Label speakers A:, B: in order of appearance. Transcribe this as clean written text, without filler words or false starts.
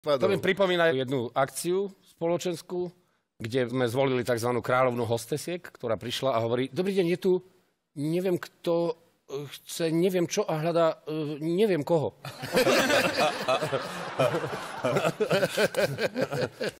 A: To mi pripomína jednu akciu spoločenskú, kde sme zvolili tzv. Kráľovnú hostesiek, ktorá prišla a hovorí: dobrý deň, je tu neviem kto, chce neviem čo a hľadá neviem koho.